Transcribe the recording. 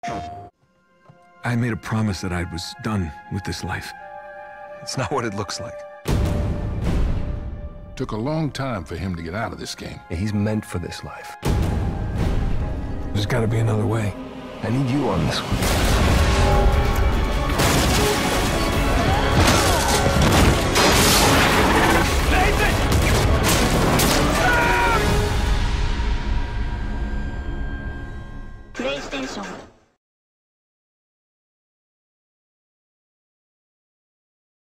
I made a promise that I was done with this life. It's not what it looks like. Took a long time for him to get out of this game. Yeah, he's meant for this life. There's gotta be another way. I need you on this one.